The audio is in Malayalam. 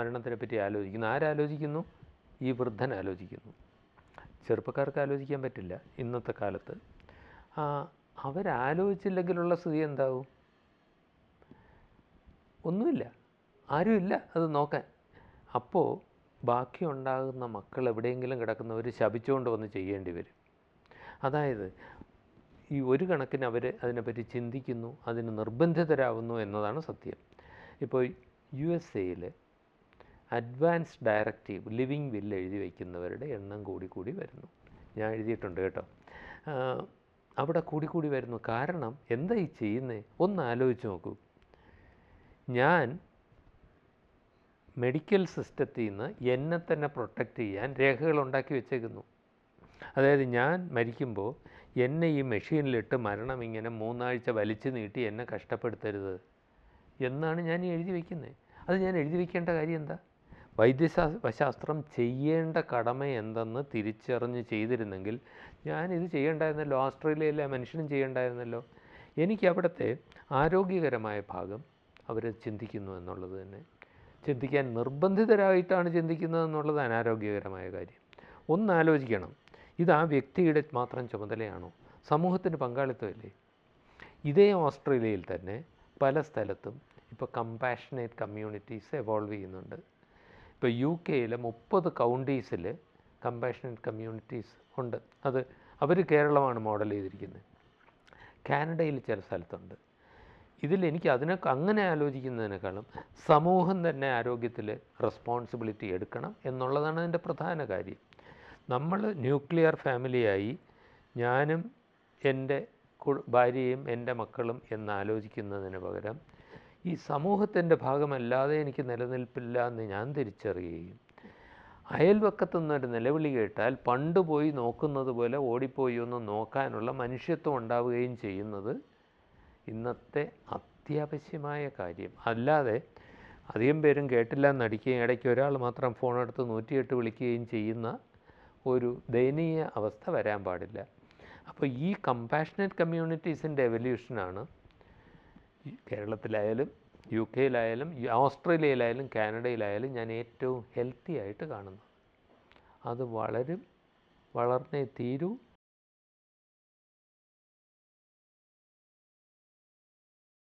മരണത്തിനെ പറ്റി ആലോചിക്കുന്നു. ആരാലോചിക്കുന്നു? ഈ വൃദ്ധൻ ആലോചിക്കുന്നു. ചെറുപ്പക്കാർക്ക് ആലോചിക്കാൻ പറ്റില്ല ഇന്നത്തെ കാലത്ത്. അവരാലോചിച്ചില്ലെങ്കിലുള്ള സ്ഥിതി എന്താവും? ഒന്നുമില്ല, ആരുമില്ല അത് നോക്കാൻ. അപ്പോൾ ബാക്കി ഉണ്ടാകുന്ന മക്കൾ എവിടെയെങ്കിലും കിടക്കുന്നവർ ശപിച്ചുകൊണ്ട് വന്ന് ചെയ്യേണ്ടി വരും. അതായത് ഈ ഒരു കണക്കിന് അവർ അതിനെപ്പറ്റി ചിന്തിക്കുന്നു, അതിന് നിർബന്ധിതരാകുന്നു എന്നതാണ് സത്യം. ഇപ്പോൾ USA അഡ്വാൻസ് ഡയറക്റ്റീവ് ലിവിങ് വില്ല് എഴുതി വയ്ക്കുന്നവരുടെ എണ്ണം കൂടി വരുന്നു. ഞാൻ എഴുതിയിട്ടുണ്ട് കേട്ടോ. അവിടെ കൂടി വരുന്നു. കാരണം എന്താ ഈ ചെയ്യുന്നത്? ഒന്ന് ആലോചിച്ച് നോക്കൂ. ഞാൻ മെഡിക്കൽ സിസ്റ്റത്തിൽ നിന്ന് എന്നെ തന്നെ പ്രൊട്ടക്റ്റ് ചെയ്യാൻ രേഖകൾ ഉണ്ടാക്കി വെച്ചേക്കുന്നു. അതായത് ഞാൻ മരിക്കുമ്പോൾ എന്നെ ഈ മെഷീനിലിട്ട് മരണം ഇങ്ങനെ 3 ആഴ്ച വലിച്ചു നീട്ടി എന്നെ കഷ്ടപ്പെടുത്തരുത് എന്നാണ് ഞാൻ എഴുതി വയ്ക്കുന്നത്. അത് ഞാൻ എഴുതി വയ്ക്കേണ്ട കാര്യം എന്താ? വൈദ്യശാസ്ത്രം ചെയ്യേണ്ട കടമ എന്തെന്ന് തിരിച്ചറിഞ്ഞ് ചെയ്തിരുന്നെങ്കിൽ ഞാനിത് ചെയ്യേണ്ടായിരുന്നല്ലോ. ഓസ്ട്രേലിയയിലെ മനുഷ്യനും ചെയ്യേണ്ടായിരുന്നല്ലോ. എനിക്ക് അവിടുത്തെ ആരോഗ്യകരമായ ഭാഗം അവർ ചിന്തിക്കുന്നു എന്നുള്ളത് തന്നെ, ചിന്തിക്കാൻ നിർബന്ധിതരായിട്ടാണ് ചിന്തിക്കുന്നത് എന്നുള്ളത് അനാരോഗ്യകരമായ കാര്യം. ഒന്നാലോചിക്കണം, ഇത് ആ വ്യക്തിയുടെ മാത്രം ചുമതലയാണോ? സമൂഹത്തിന് പങ്കാളിത്തമില്ലേ? ഇതേ ഓസ്ട്രേലിയയിൽ തന്നെ പല സ്ഥലത്തും ഇപ്പോൾ കമ്പാഷനേറ്റ് കമ്മ്യൂണിറ്റീസ് എവോൾവ് ചെയ്യുന്നുണ്ട്. ഇപ്പോൾ UK 30 കൗണ്ടീസിൽ കമ്പാഷനേറ്റ് കമ്മ്യൂണിറ്റീസ് ഉണ്ട്. അത് അവർ കേരളമാണ് മോഡൽ ചെയ്തിരിക്കുന്നത്. കാനഡയിൽ ചില സ്ഥലത്തുണ്ട്. ഇതിലെനിക്ക് അതിനൊക്കെ അങ്ങനെ ആലോചിക്കുന്നതിനേക്കാളും സമൂഹം തന്നെ ആരോഗ്യത്തിൽ റെസ്പോൺസിബിലിറ്റി എടുക്കണം എന്നുള്ളതാണ് അതിൻ്റെ പ്രധാന കാര്യം. നമ്മൾ ന്യൂക്ലിയർ ഫാമിലിയായി ഞാനും എൻ്റെ ഭാര്യയും എൻ്റെ മക്കളും എന്നാലോചിക്കുന്നതിന് പകരം ഈ സമൂഹത്തിൻ്റെ ഭാഗമല്ലാതെ എനിക്ക് നിലനിൽപ്പില്ല എന്ന് ഞാൻ തിരിച്ചറിയുകയും അയൽവക്കത്തു നിന്നൊരു നിലവിളി കേട്ടാൽ പണ്ട് പോയി നോക്കുന്നത് പോലെ ഓടിപ്പോയി ഒന്ന് നോക്കാനുള്ള മനുഷ്യത്വം ഉണ്ടാവുകയും ചെയ്യുന്നത് ഇന്നത്തെ അത്യാവശ്യമായ കാര്യം. അല്ലാതെ അധികം പേരും കേട്ടില്ല എന്നടിക്കുകയും ഇടയ്ക്ക് ഒരാൾ മാത്രം ഫോണെടുത്ത് 108 വിളിക്കുകയും ചെയ്യുന്ന ഒരു ദയനീയ അവസ്ഥ വരാൻ പാടില്ല. അപ്പോൾ ഈ കമ്പാഷനേറ്റ് കമ്മ്യൂണിറ്റീസിൻ്റെ എവല്യൂഷനാണ് കേരളത്തിലായാലും UK ഓസ്ട്രേലിയയിലായാലും കാനഡയിലായാലും ഞാൻ ഏറ്റവും ഹെൽത്തി ആയിട്ട് കാണുന്നത്. അത് വളർന്നേ തീരൂ.